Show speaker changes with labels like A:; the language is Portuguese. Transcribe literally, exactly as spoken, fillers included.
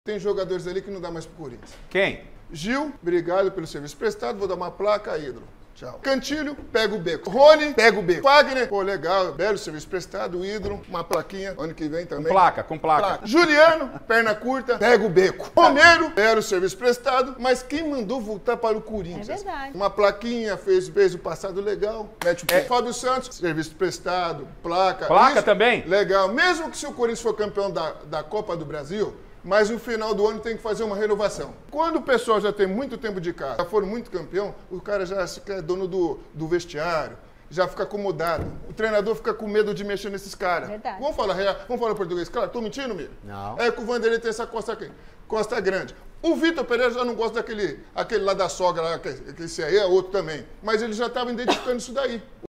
A: Tem jogadores ali que não dá mais pro Corinthians.
B: Quem?
A: Gil, obrigado pelo serviço prestado, vou dar uma placa, ídolo. Tchau. Cantilho, pega o beco. Rony, pega o beco. Wagner, pô, legal, belo serviço prestado, ídolo, uma plaquinha, ano que vem também.
B: Com placa, com placa.
A: placa. Juliano, perna curta, pega o beco. Romero, belo serviço prestado, mas quem mandou voltar para o Corinthians?
C: É verdade.
A: Uma plaquinha, fez, fez o passado legal, mete o pé. É. Fábio Santos, serviço prestado, placa.
B: Placa
A: isso,
B: também?
A: Legal. Mesmo que se o Corinthians for campeão da, da Copa do Brasil, mas no final do ano tem que fazer uma renovação. Quando o pessoal já tem muito tempo de casa, já foram muito campeão, o cara já é dono do, do vestiário, já fica acomodado. O treinador fica com medo de mexer nesses caras.
C: Verdade.
A: Vamos falar real, vamos falar português. Cara, tô mentindo, Miro?
D: Não.
A: É que o Vanderlei tem essa costa aqui, costa grande. O Vitor Pereira já não gosta daquele aquele lá da sogra, lá, que, que esse aí é outro também. Mas ele já estava identificando isso daí.